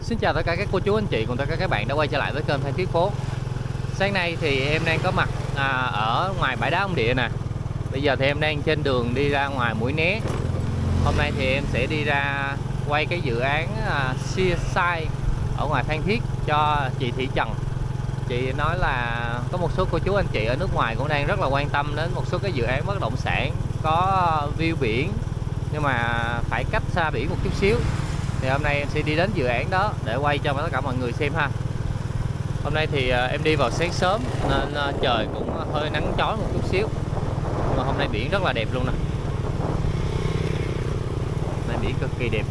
Xin chào tất cả các cô chú anh chị cùng tất cả các bạn đã quay trở lại với kênh Phan Thiết Phố. Sáng nay thì em đang có mặt ở ngoài bãi đá Ông Địa nè. Bây giờ thì em đang trên đường đi ra ngoài Mũi Né. Hôm nay thì em sẽ đi ra quay cái dự án Seaside ở ngoài Phan Thiết cho chị Thị Trần. Chị nói là có một số cô chú anh chị ở nước ngoài cũng đang rất là quan tâm đến một số cái dự án bất động sản có view biển nhưng mà phải cách xa biển một chút xíu. Thì hôm nay em sẽ đi đến dự án đó để quay cho tất cả mọi người xem ha. Hôm nay thì em đi vào sáng sớm nên trời cũng hơi nắng chói một chút xíu. Nhưng mà hôm nay biển rất là đẹp luôn nè. Hôm nay biển cực kỳ đẹp.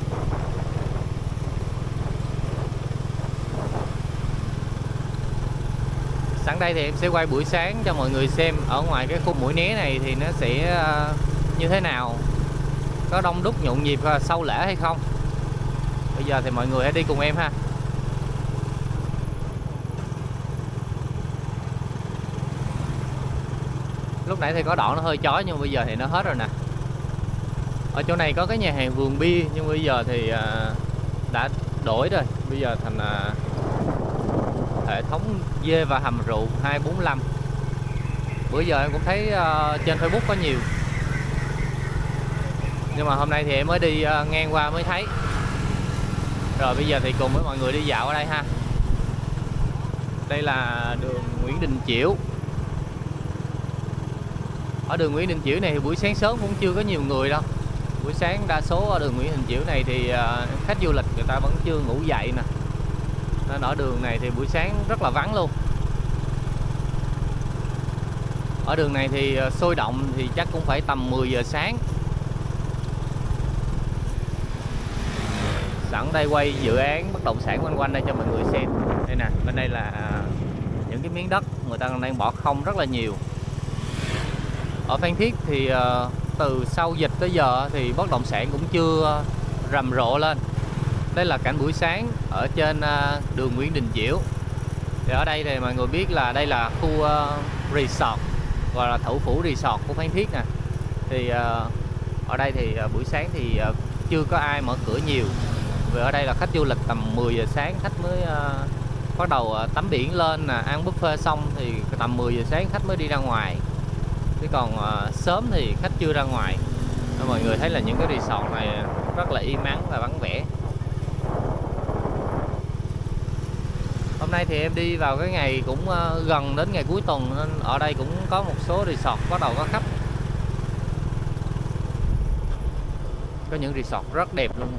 Sẵn đây thì em sẽ quay buổi sáng cho mọi người xem ở ngoài cái khu Mũi Né này thì nó sẽ như thế nào, có đông đúc nhộn nhịp sau lễ hay không. Bây giờ thì mọi người hãy đi cùng em ha. Lúc nãy thì có đoạn nó hơi chói nhưng bây giờ thì nó hết rồi nè. Ở chỗ này có cái nhà hàng vườn bia nhưng bây giờ thì đã đổi rồi. Bây giờ thành hệ thống dê và hầm rượu 245. Bữa giờ em cũng thấy trên Facebook có nhiều. Nhưng mà hôm nay thì em mới đi ngang qua mới thấy. Rồi bây giờ thì cùng với mọi người đi dạo ở đây ha. Đây là đường Nguyễn Đình Chiểu. Ở đường Nguyễn Đình Chiểu này thì buổi sáng sớm cũng chưa có nhiều người đâu. Buổi sáng đa số ở đường Nguyễn Đình Chiểu này thì khách du lịch người ta vẫn chưa ngủ dậy nè. Nên ở đường này thì buổi sáng rất là vắng luôn. Ở đường này thì sôi động thì chắc cũng phải tầm 10 giờ sáng. Sẵn đây quay dự án bất động sản quanh quanh đây cho mọi người xem. Đây nè, bên đây là những cái miếng đất người ta đang bỏ không rất là nhiều. Ở Phan Thiết thì từ sau dịch tới giờ thì bất động sản cũng chưa rầm rộ lên. Đây là cảnh buổi sáng ở trên đường Nguyễn Đình Chiểu. Thì ở đây thì mọi người biết là đây là khu resort, gọi là Thủ Phủ Resort của Phan Thiết nè. Thì ở đây thì buổi sáng thì chưa có ai mở cửa nhiều. Vì ở đây là khách du lịch tầm 10 giờ sáng khách mới bắt đầu tắm biển lên nè, ăn buffet xong thì tầm 10 giờ sáng khách mới đi ra ngoài. Chứ còn sớm thì khách chưa ra ngoài. Nên mọi người thấy là những cái resort này rất là im ắng và vắng vẻ. Hôm nay thì em đi vào cái ngày cũng gần đến ngày cuối tuần nên ở đây cũng có một số resort bắt đầu có khách. Có những resort rất đẹp luôn.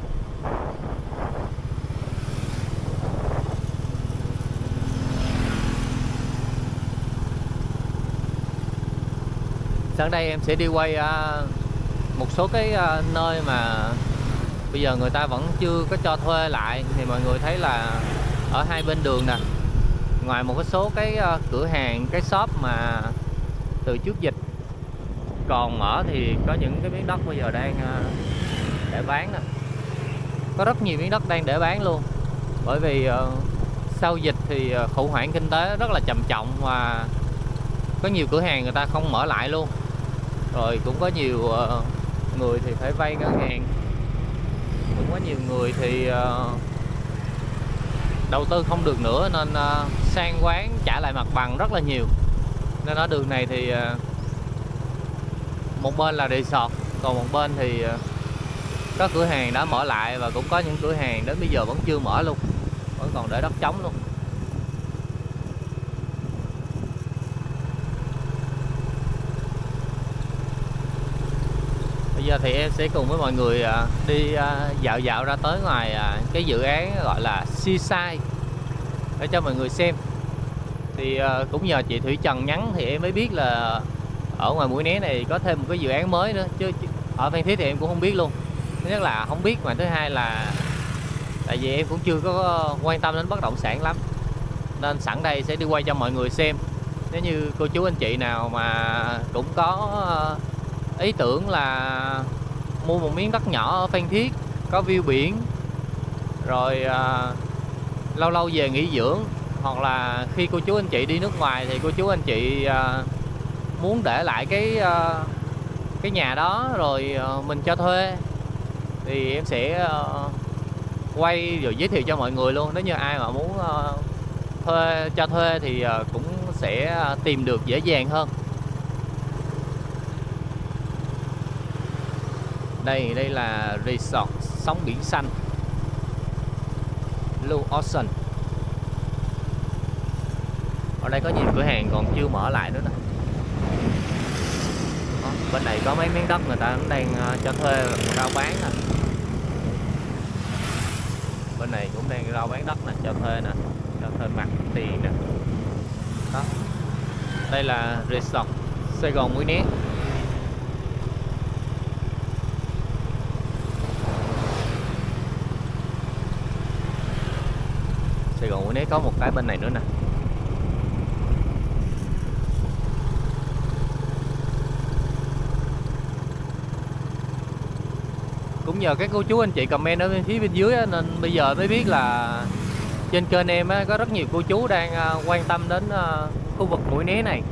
Sáng đây em sẽ đi quay một số cái nơi mà bây giờ người ta vẫn chưa có cho thuê lại. Thì mọi người thấy là ở hai bên đường nè, ngoài một cái số cái cửa hàng, cái shop mà từ trước dịch còn mở thì có những cái miếng đất bây giờ đang để bán nè. Có rất nhiều miếng đất đang để bán luôn. Bởi vì sau dịch thì khủng hoảng kinh tế rất là trầm trọng và có nhiều cửa hàng người ta không mở lại luôn. Rồi cũng có nhiều người thì phải vay ngân hàng. Cũng có nhiều người thì đầu tư không được nữa nên sang quán trả lại mặt bằng rất là nhiều. Nên ở đường này thì một bên là resort, còn một bên thì có cửa hàng đã mở lại và cũng có những cửa hàng đến bây giờ vẫn chưa mở luôn, vẫn còn để đất trống luôn. Bây giờ thì em sẽ cùng với mọi người đi dạo ra tới ngoài cái dự án gọi là Seaside để cho mọi người xem. Thì cũng nhờ chị Thủy Trần nhắn thì em mới biết là ở ngoài Mũi Né này có thêm một cái dự án mới nữa. Chứ ở Phan Thiết thì em cũng không biết luôn. Thứ nhất là không biết, mà thứ hai là tại vì em cũng chưa có quan tâm đến bất động sản lắm. Nên sẵn đây sẽ đi quay cho mọi người xem. Nếu như cô chú anh chị nào mà cũng có ý tưởng là mua một miếng đất nhỏ ở Phan Thiết có view biển, rồi lâu lâu về nghỉ dưỡng, hoặc là khi cô chú anh chị đi nước ngoài thì cô chú anh chị muốn để lại cái nhà đó rồi mình cho thuê, thì em sẽ quay rồi giới thiệu cho mọi người luôn. Nếu như ai mà muốn thuê cho thuê thì cũng sẽ tìm được dễ dàng hơn. Đây là resort sóng biển xanh Blue Ocean. Ở đây có nhiều cửa hàng còn chưa mở lại nữa nè. Bên này có mấy miếng đất người ta cũng đang cho thuê rao bán nè. Bên này cũng đang rao bán đất nè, cho thuê nè, cho thuê mặt tiền nè. Đó. Đây là resort Sài Gòn Mũi Né. Sài Gòn Mũi Né có một cái bên này nữa nè. Cũng nhờ các cô chú anh chị comment ở bên phía bên dưới á, nên bây giờ mới biết là trên kênh em á, có rất nhiều cô chú đang quan tâm đến khu vực Mũi Né này.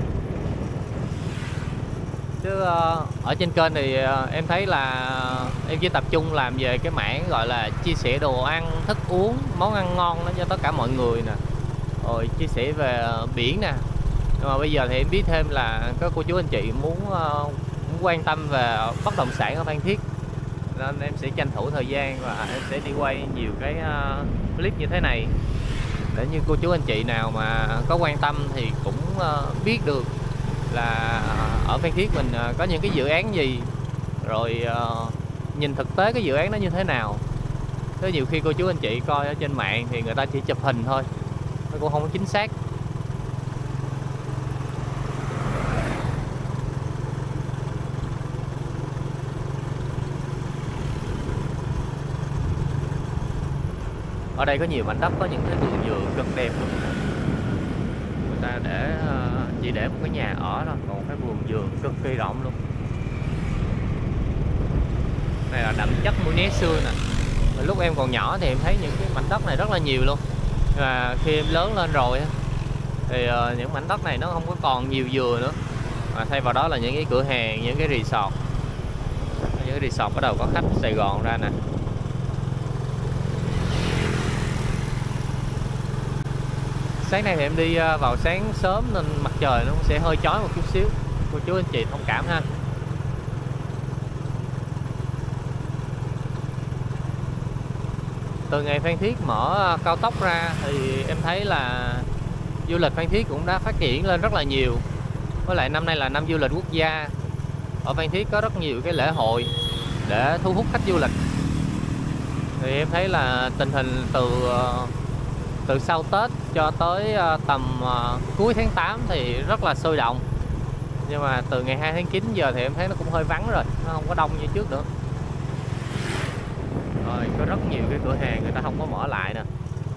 Chứ ở trên kênh thì em thấy là em chỉ tập trung làm về cái mảng gọi là chia sẻ đồ ăn, thức uống, món ăn ngon đó cho tất cả mọi người nè. Rồi chia sẻ về biển nè. Nhưng mà bây giờ thì em biết thêm là các cô chú anh chị muốn quan tâm về bất động sản ở Phan Thiết, nên em sẽ tranh thủ thời gian và em sẽ đi quay nhiều cái clip như thế này để như cô chú anh chị nào mà có quan tâm thì cũng biết được là ở Phan Thiết mình có những cái dự án gì, rồi nhìn thực tế cái dự án nó như thế nào. Chứ nhiều khi cô chú anh chị coi ở trên mạng thì người ta chỉ chụp hình thôi, nó cũng không có chính xác. Ở đây có nhiều mảnh đất, có những cái vườn dừa cực đẹp luôn. Người ta chỉ để một cái nhà ở thôi, còn cái vườn dừa cực kỳ rộng luôn. Đây là đậm chất Mũi Né xưa nè. Lúc em còn nhỏ thì em thấy những cái mảnh đất này rất là nhiều luôn. Và khi em lớn lên rồi thì những mảnh đất này nó không có còn nhiều dừa nữa, mà thay vào đó là những cái cửa hàng, những cái resort. Những cái resort bắt đầu có khách Sài Gòn ra nè. Sáng nay thì em đi vào sáng sớm nên mặt trời nó cũng sẽ hơi chói một chút xíu, cô chú anh chị thông cảm ha. Từ ngày Phan Thiết mở cao tốc ra thì em thấy là du lịch Phan Thiết cũng đã phát triển lên rất là nhiều. Với lại năm nay là năm du lịch quốc gia, ở Phan Thiết có rất nhiều cái lễ hội để thu hút khách du lịch. Thì em thấy là tình hình từ sau Tết cho tới tầm cuối tháng 8 thì rất là sôi động. Nhưng mà từ ngày 2 tháng 9 giờ thì em thấy nó cũng hơi vắng rồi, nó không có đông như trước nữa. Rồi có rất nhiều cái cửa hàng người ta không có mở lại nè.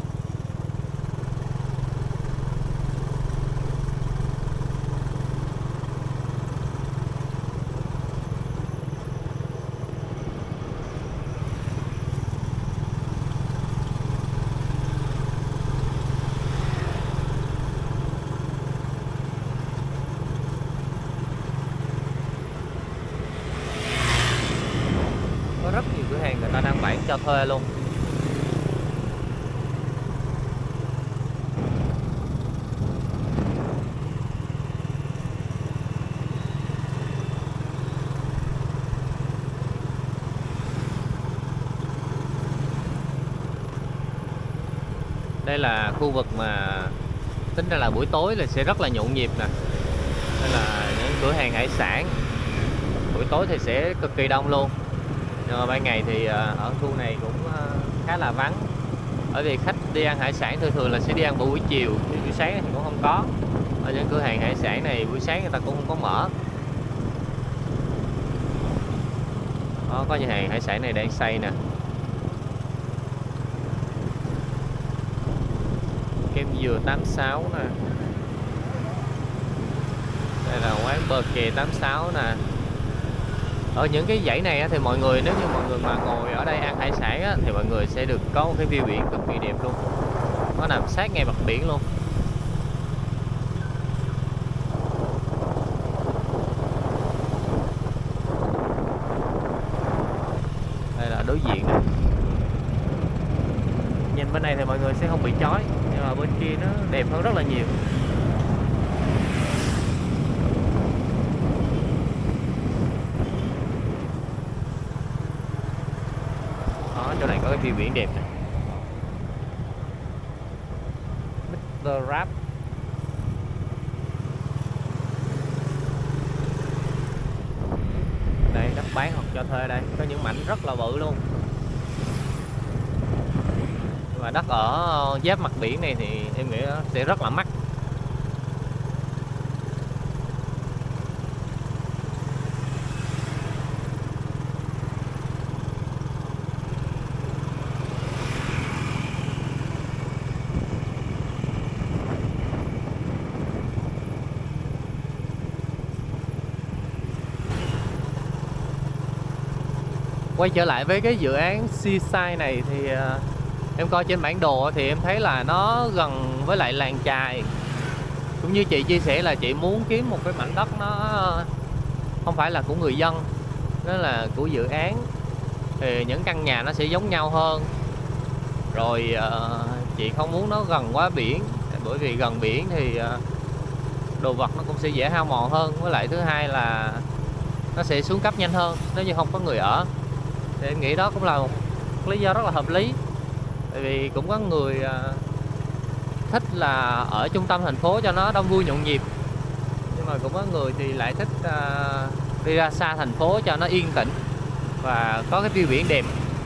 Rất nhiều cửa hàng người ta đang bán cho thuê luôn. Đây là khu vực mà tính ra là buổi tối là sẽ rất là nhộn nhịp nè. Đây là những cửa hàng hải sản, buổi tối thì sẽ cực kỳ đông luôn. Nhưng mà ban ngày thì ở khu này cũng khá là vắng, bởi vì khách đi ăn hải sản thường là sẽ đi ăn vào buổi chiều, chứ buổi sáng thì cũng không có. Ở những cửa hàng hải sản này buổi sáng người ta cũng không có mở. Đó, có nhà hàng hải sản này đang xây nè. Kem dừa 86 nè. Đây là quán bờ kè 86 nè. Ở những cái dãy này thì mọi người, nếu như mọi người mà ngồi ở đây ăn hải sản thì mọi người sẽ được có một cái view biển cực kỳ đẹp luôn. Nó nằm sát ngay mặt biển luôn. Đây là đối diện nè. nhìn bên này thì mọi người sẽ không bị chói, nhưng mà bên kia nó đẹp hơn rất là nhiều. Đó, chỗ này có cái view biển đẹp này. Mr. Rap. Đây, đất bán hoặc cho thuê đây, có những mảnh rất là bự luôn. Nhưng mà đất ở giáp mặt biển này thì em nghĩ nó sẽ rất là mắc. Quay trở lại với cái dự án Seaside này thì em coi trên bản đồ thì em thấy là nó gần với lại làng chài. Cũng như chị chia sẻ là chị muốn kiếm một cái mảnh đất nó không phải là của người dân, nó là của dự án, thì những căn nhà nó sẽ giống nhau hơn. Rồi chị không muốn nó gần quá biển, bởi vì gần biển thì đồ vật nó cũng sẽ dễ hao mòn hơn. Với lại thứ hai là nó sẽ xuống cấp nhanh hơn nếu như không có người ở. Thì em nghĩ đó cũng là một lý do rất là hợp lý. Tại vì cũng có người thích là ở trung tâm thành phố cho nó đông vui nhộn nhịp, nhưng mà cũng có người thì lại thích đi ra xa thành phố cho nó yên tĩnh và có cái view biển đẹp.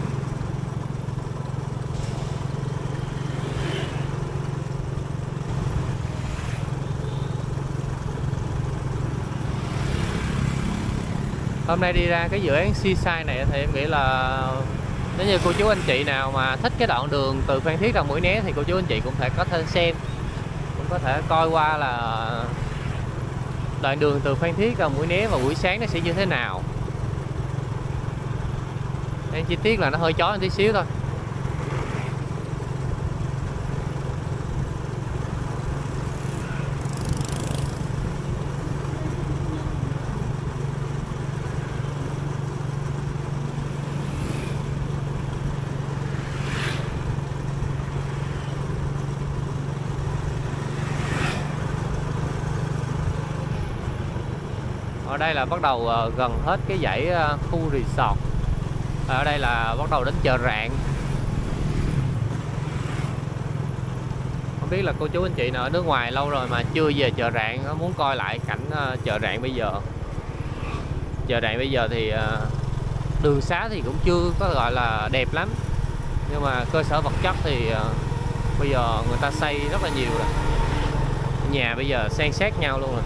Hôm nay đi ra cái dự án Seaside này thì em nghĩ là nếu như cô chú anh chị nào mà thích cái đoạn đường từ Phan Thiết ra Mũi Né thì cô chú anh chị cũng có thể xem, cũng có thể coi qua là đoạn đường từ Phan Thiết ra Mũi Né vào buổi sáng nó sẽ như thế nào. Em chi tiết là nó hơi chói một tí xíu thôi. Ở đây là bắt đầu gần hết cái dãy khu resort. Ở đây là bắt đầu đến chợ Rạng. Không biết là cô chú anh chị nào ở nước ngoài lâu rồi mà chưa về chợ Rạng, muốn coi lại cảnh chợ Rạng bây giờ. Chợ Rạng bây giờ thì đường xá thì cũng chưa có gọi là đẹp lắm, nhưng mà cơ sở vật chất thì bây giờ người ta xây rất là nhiều rồi. Nhà bây giờ san sát nhau luôn rồi.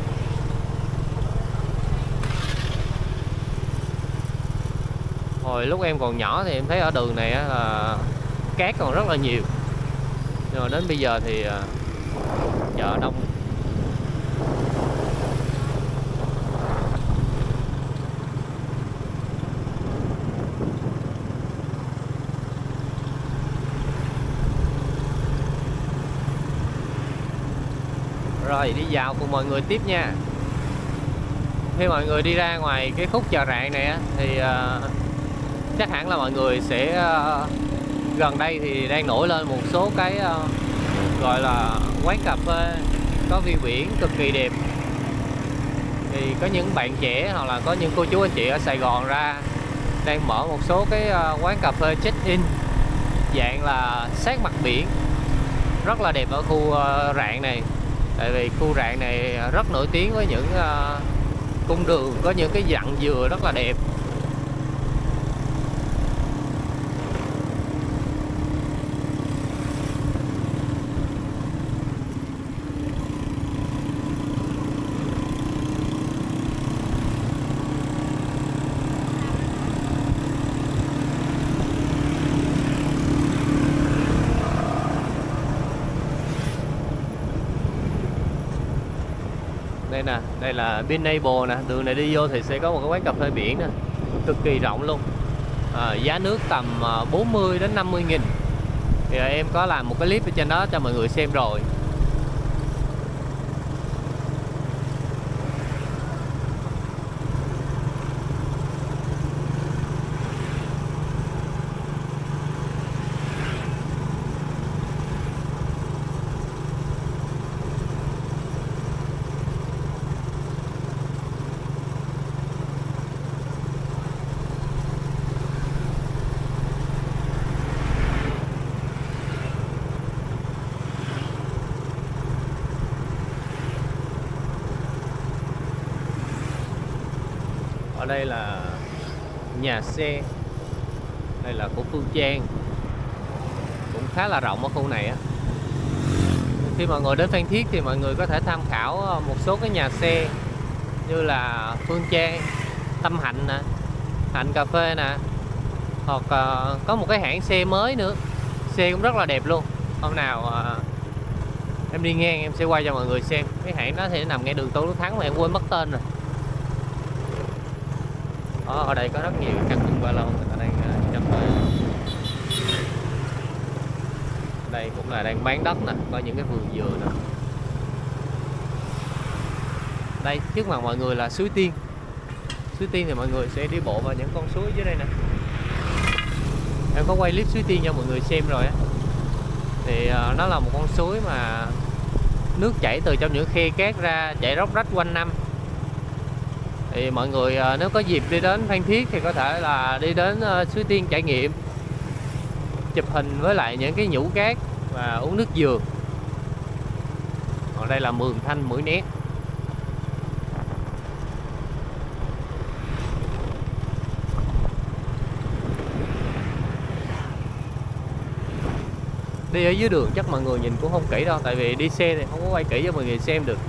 Hồi lúc em còn nhỏ thì em thấy ở đường này là cát còn rất là nhiều, nhưng mà đến bây giờ thì chợ đông. Rồi đi dạo cùng mọi người tiếp nha. Khi mọi người đi ra ngoài cái khúc chợ Rạng này thì chắc hẳn là mọi người sẽ gần đây thì đang nổi lên một số cái gọi là quán cà phê có view biển cực kỳ đẹp. Thì có những bạn trẻ hoặc là có những cô chú anh chị ở Sài Gòn ra đang mở một số cái quán cà phê check-in dạng là sát mặt biển, rất là đẹp ở khu Rạng này. Tại vì khu Rạng này rất nổi tiếng với những cung đường có những cái dặn dừa rất là đẹp. Đây nè, đây là Pineapple nè, đường này đi vô thì sẽ có một cái quán cà phê biển nè, cực kỳ rộng luôn. Giá nước tầm 40 đến 50 nghìn. Thì em có làm một cái clip ở trên đó cho mọi người xem rồi. Ở đây là nhà xe, đây là của Phương Trang, cũng khá là rộng ở khu này á. Khi mọi người đến Phan Thiết thì mọi người có thể tham khảo một số cái nhà xe như là Phương Trang, Tâm Hạnh nè, Hạnh Cà Phê nè, hoặc có một cái hãng xe mới nữa, xe cũng rất là đẹp luôn. Hôm nào em đi ngang em sẽ quay cho mọi người xem. Cái hãng đó thì nó nằm ngay đường Tôn Đức Thắng mà em quên mất tên rồi. Ở đây có rất nhiều căn bungalow người ta đang cho thuê. Đây cũng là đang bán đất nè, có những cái vườn dừa nè. Đây trước mặt mọi người là suối Tiên. Suối Tiên thì mọi người sẽ đi bộ vào những con suối dưới đây nè. Em có quay clip suối Tiên cho mọi người xem rồi á. Thì nó là một con suối mà nước chảy từ trong những khe cát ra, chảy róc rách quanh năm. Thì mọi người nếu có dịp đi đến Phan Thiết thì có thể là đi đến suối Tiên trải nghiệm, chụp hình với lại những cái nhũ cát và uống nước dừa. Còn đây là Mường Thanh, Mũi Né. Đi ở dưới đường chắc mọi người nhìn cũng không kỹ đâu, tại vì đi xe thì không có quay kỹ cho mọi người xem được.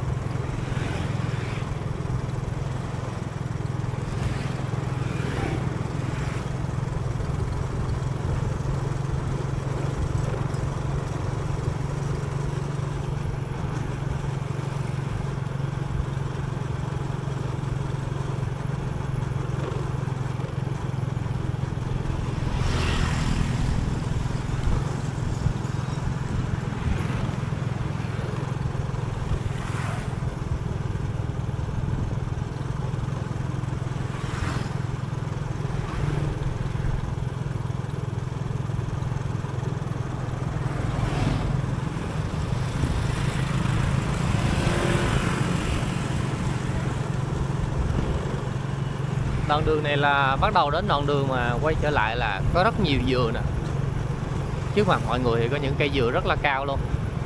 Đoạn đường này là bắt đầu đến đoạn đường mà quay trở lại là có rất nhiều dừa nè. Trước mặt mọi người thì có những cây dừa rất là cao luôn.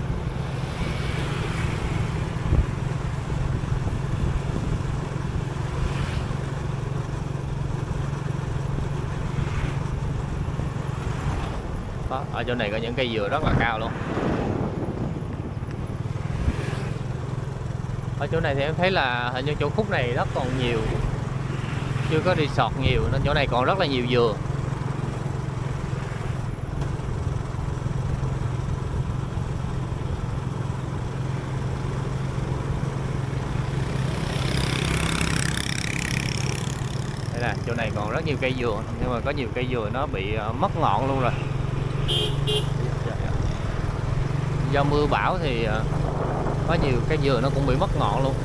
Đó, ở chỗ này có những cây dừa rất là cao luôn. Ở chỗ này thì em thấy là hình như chỗ khúc này đất còn nhiều, chưa có resort nhiều nên chỗ này còn rất là nhiều dừa. Đây là chỗ này còn rất nhiều cây dừa, nhưng mà có nhiều cây dừa nó bị mất ngọn luôn rồi. Do mưa bão thì có nhiều cây dừa nó cũng bị mất ngọn luôn.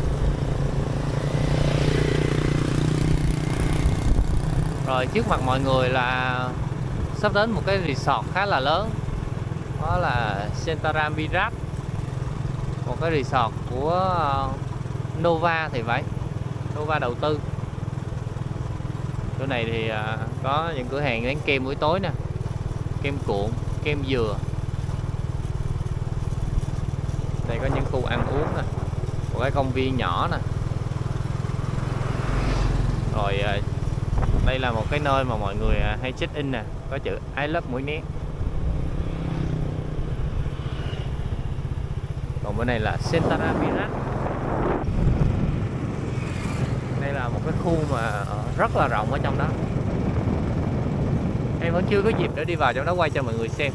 Rồi trước mặt mọi người là sắp đến một cái resort khá là lớn. Đó là Sentara Mirat, một cái resort của Nova thì phải, Nova đầu tư. Chỗ này thì có những cửa hàng bán kem buổi tối nè, kem cuộn, kem dừa. Đây có những khu ăn uống nè, một cái công viên nhỏ nè. Rồi đây là một cái nơi mà mọi người hay check in nè, có chữ I love Mũi Né. Còn bên này là Sentara Mirat. Đây là một cái khu mà rất là rộng ở trong đó. Em vẫn chưa có dịp để đi vào trong đó quay cho mọi người xem.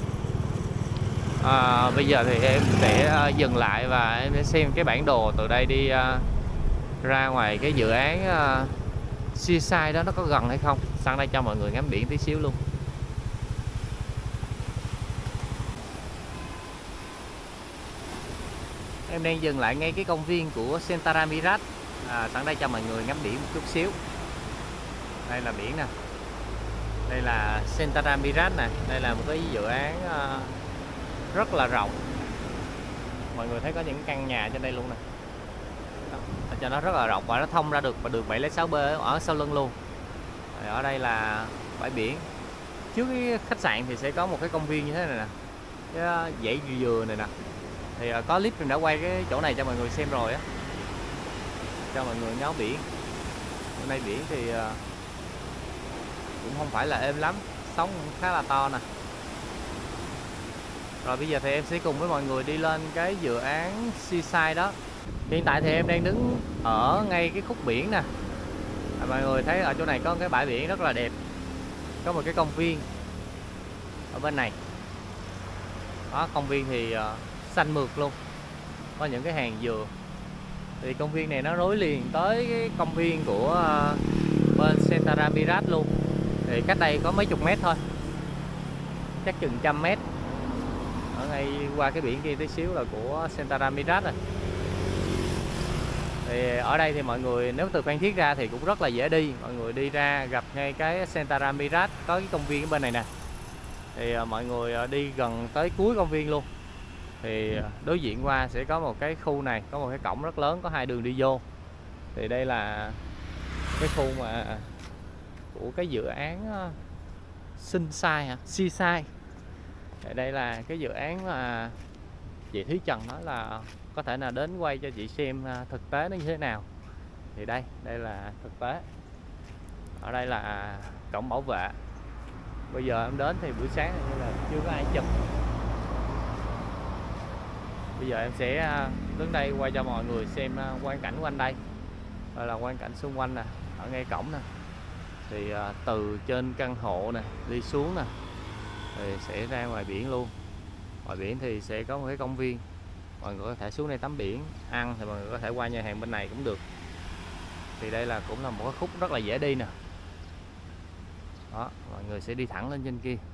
Bây giờ thì em sẽ dừng lại và em sẽ xem cái bản đồ từ đây đi ra ngoài cái dự án Seaside đó nó có gần hay không. Sang đây cho mọi người ngắm biển tí xíu luôn. Em đang dừng lại ngay cái công viên của Sentara Mirat. Sẵn đây cho mọi người ngắm biển một chút xíu. Đây là biển nè. Đây là Sentara Mirat nè. Đây là một cái dự án rất là rộng. Mọi người thấy có những căn nhà trên đây luôn nè. Ở cho nó rất là rộng và nó thông ra được và đường 706B ở sau lưng luôn. Rồi ở đây là bãi biển. Trước cái khách sạn thì sẽ có một cái công viên như thế này nè, cái dãy dừa này nè. Thì có clip mình đã quay cái chỗ này cho mọi người xem rồi á, cho mọi người ngắm biển. Bên đây biển thì cũng không phải là êm lắm, sóng cũng khá là to nè. Rồi bây giờ thì em sẽ cùng với mọi người đi lên cái dự án Seaside đó. Hiện tại thì em đang đứng ở ngay cái khúc biển nè. Mọi người thấy ở chỗ này có cái bãi biển rất là đẹp, có một cái công viên ở bên này đó. Công viên thì xanh mượt luôn, có những cái hàng dừa. Thì công viên này nó nối liền tới cái công viên của bên Sentara Mirage luôn. Thì cách đây có mấy chục mét thôi, chắc chừng 100 mét. Ở ngay qua cái biển kia tí xíu là của Sentara Mirage rồi. Thì ở đây thì mọi người nếu từ Phan Thiết ra thì cũng rất là dễ đi. Mọi người đi ra gặp ngay cái Sentara Mirage, có cái công viên ở bên này nè. Thì mọi người đi gần tới cuối công viên luôn. Thì đối diện qua sẽ có một cái khu này, có một cái cổng rất lớn, có 2 đường đi vô. Thì đây là cái khu mà của cái dự án Seaside. Đây là cái dự án mà chị Thúy Trần nói là có thể là đến quay cho chị xem thực tế nó như thế nào. Thì đây là thực tế. Ở đây là cổng bảo vệ. Bây giờ em đến thì buổi sáng như là chưa có ai chụp. Bây giờ em sẽ đứng đây quay cho mọi người xem quang cảnh quanh đây. Đây là quang cảnh xung quanh nè, ở ngay cổng nè. Thì từ trên căn hộ nè đi xuống nè, thì sẽ ra ngoài biển luôn. Ngoài biển thì sẽ có một cái công viên, mọi người có thể xuống đây tắm biển, ăn thì mọi người có thể qua nhà hàng bên này cũng được. Thì đây là cũng là một cái khúc rất là dễ đi nè. Đó, mọi người sẽ đi thẳng lên trên kia.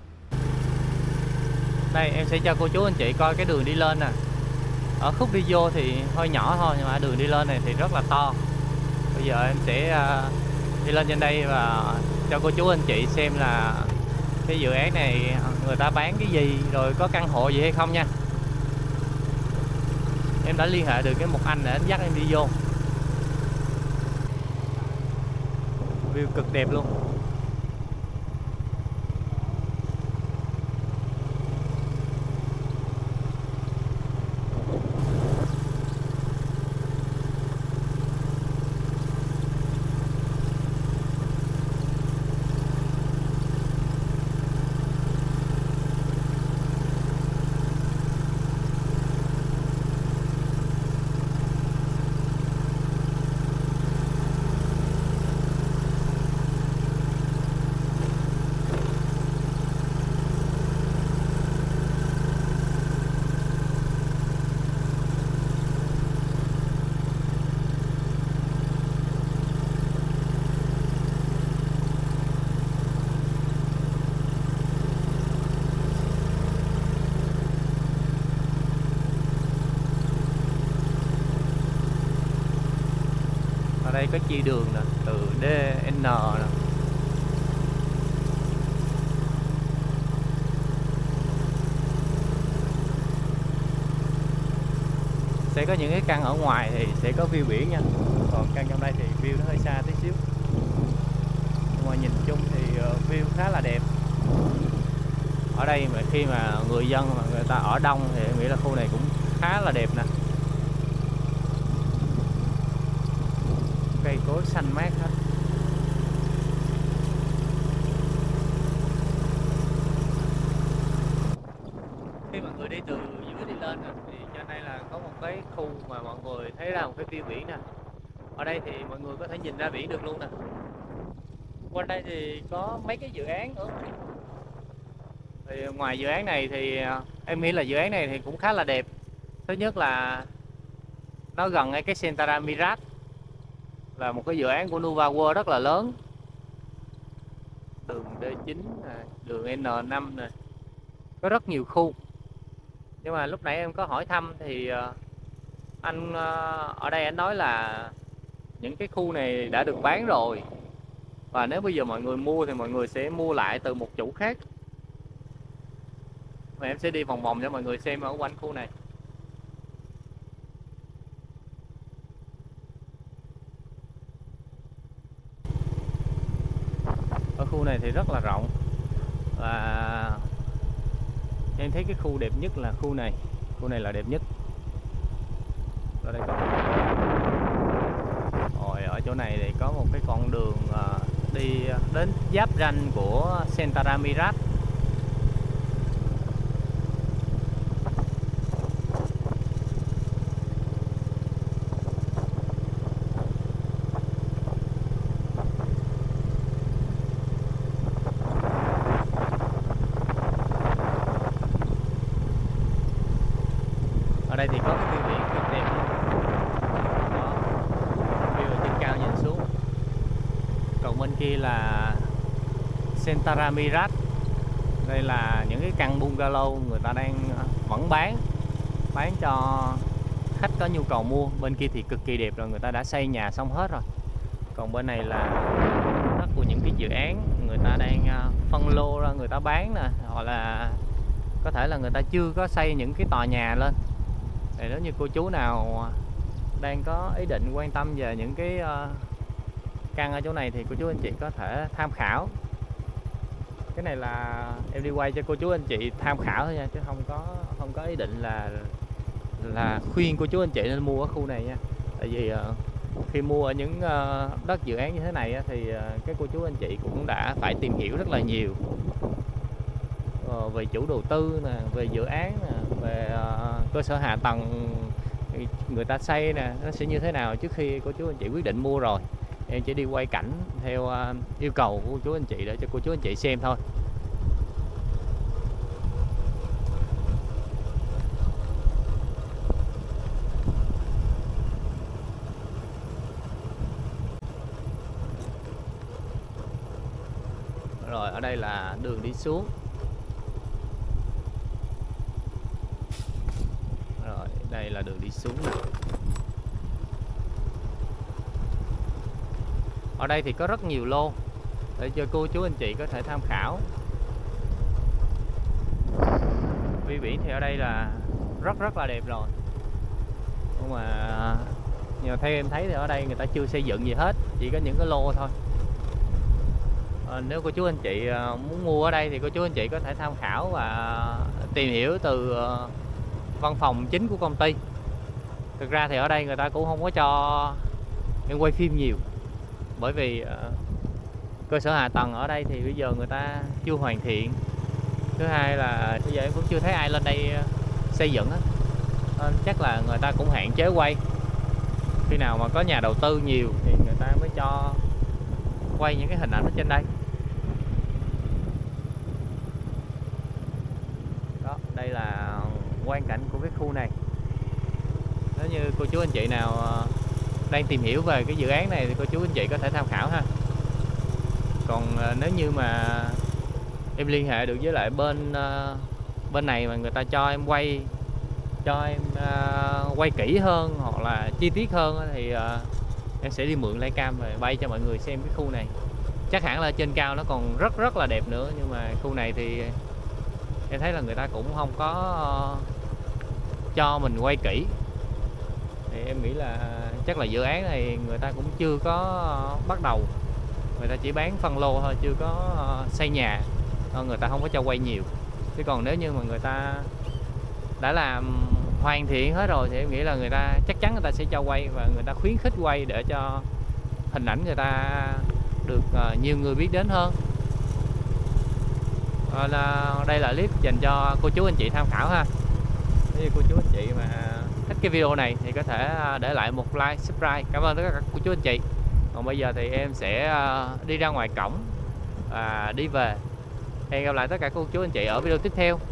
Đây em sẽ cho cô chú anh chị coi cái đường đi lên nè. Ở khúc đi vô thì hơi nhỏ thôi, nhưng mà đường đi lên này thì rất là to. Bây giờ em sẽ đi lên trên đây và cho cô chú anh chị xem là cái dự án này người ta bán cái gì, rồi có căn hộ gì hay không nha. Em đã liên hệ được với một anh để anh dắt em đi vô. View cực đẹp luôn. Ở đây có chia đường nè, từ D, N nè. Sẽ có những cái căn ở ngoài thì sẽ có view biển nha. Còn căn trong đây thì view nó hơi xa tí xíu. Nhưng mà nhìn chung thì view khá là đẹp. Ở đây mà khi mà người dân mà người ta ở đông thì em nghĩ là khu này cũng khá là đẹp nè. Cây cối xanh mát hết. Khi mọi người đi từ dưới đi lên thì trên đây là có một cái khu mà mọi người thấy ra một cái view biển nè. Ở đây thì mọi người có thể nhìn ra biển được luôn nè. Quanh đây thì có mấy cái dự án nữa. Thì ngoài dự án này thì em nghĩ là dự án này thì cũng khá là đẹp. Thứ nhất là nó gần ngay cái Sentara Mirage, là một cái dự án của Nova World rất là lớn. Đường D9 này, đường N5 này, có rất nhiều khu. Nhưng mà lúc nãy em có hỏi thăm thì anh ở đây anh nói là những cái khu này đã được bán rồi, và nếu bây giờ mọi người mua thì mọi người sẽ mua lại từ một chủ khác. Mà em sẽ đi vòng vòng cho mọi người xem ở quanh khu này. Ở khu này thì rất là rộng, và em thấy cái khu đẹp nhất là khu này. Khu này là đẹp nhất. Ở đây có chỗ này thì có một cái con đường đi đến giáp ranh của Sentara Mirage. Ở đây thì có cái view biển cực đẹp luôn. Đó, view ở trên cao nhìn xuống. Còn bên kia là Sentara Mirage. Đây là những cái căn bungalow người ta đang vẫn bán cho khách có nhu cầu mua. Bên kia thì cực kỳ đẹp rồi, người ta đã xây nhà xong hết rồi. Còn bên này là đất của những cái dự án người ta đang phân lô ra người ta bán nè, hoặc là có thể là người ta chưa có xây những cái tòa nhà lên. Thì nếu như cô chú nào đang có ý định quan tâm về những cái căn ở chỗ này thì cô chú anh chị có thể tham khảo. Cái này là em đi quay cho cô chú anh chị tham khảo thôi nha, chứ không có ý định là khuyên cô chú anh chị nên mua ở khu này nha. Tại vì khi mua ở những đất dự án như thế này thì các cô chú anh chị cũng đã phải tìm hiểu rất là nhiều về chủ đầu tư nè, về dự án nè, về cơ sở hạ tầng người ta xây nè, nó sẽ như thế nào trước khi cô chú anh chị quyết định mua rồi. Em chỉ đi quay cảnh theo yêu cầu của cô chú anh chị để cho cô chú anh chị xem thôi. Rồi ở đây là đường đi xuống. Rồi đây là đường đi xuống nè. Ở đây thì có rất nhiều lô để cho cô chú anh chị có thể tham khảo. View biển thì ở đây là rất là đẹp rồi. Nhưng mà theo em thấy thì ở đây người ta chưa xây dựng gì hết, chỉ có những cái lô thôi. Nếu cô chú anh chị muốn mua ở đây thì cô chú anh chị có thể tham khảo và tìm hiểu từ văn phòng chính của công ty. Thực ra thì ở đây người ta cũng không có cho em quay phim nhiều, bởi vì cơ sở hạ tầng ở đây thì bây giờ người ta chưa hoàn thiện. Thứ hai là bây giờ em cũng chưa thấy ai lên đây xây dựng á, chắc là người ta cũng hạn chế quay. Khi nào mà có nhà đầu tư nhiều thì người ta mới cho quay những cái hình ảnh ở trên đây. Đó, đây là quang cảnh của cái khu này. Nếu như cô chú anh chị nào đang tìm hiểu về cái dự án này thì cô chú anh chị có thể tham khảo ha. Còn nếu như mà em liên hệ được với lại bên này mà người ta cho em quay kỹ hơn hoặc là chi tiết hơn thì em sẽ đi mượn lại cam và bay cho mọi người xem cái khu này. Chắc hẳn là trên cao nó còn rất là đẹp nữa, nhưng mà khu này thì em thấy là người ta cũng không có cho mình quay kỹ. Thì em nghĩ là chắc là dự án này người ta cũng chưa có bắt đầu, người ta chỉ bán phân lô thôi, chưa có xây nhà, người ta không có cho quay nhiều. Chứ còn nếu như mà người ta đã làm hoàn thiện hết rồi thì em nghĩ là người ta chắc chắn người ta sẽ cho quay, và người ta khuyến khích quay để cho hình ảnh người ta được nhiều người biết đến hơn. Đây là clip dành cho cô chú anh chị tham khảo ha. Nếu như cô chú anh chị mà thích cái video này thì có thể để lại một like, subscribe. Cảm ơn tất cả các cô chú anh chị. Còn bây giờ thì em sẽ đi ra ngoài cổng và đi về. Hẹn gặp lại tất cả cô chú anh chị ở video tiếp theo.